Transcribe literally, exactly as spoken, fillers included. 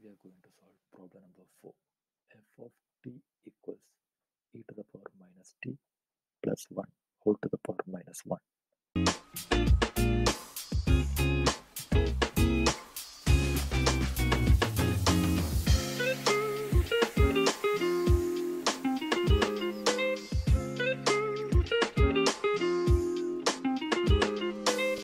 we are going to solve problem number four. F of t equals e to the power minus t plus one whole to the power minus one.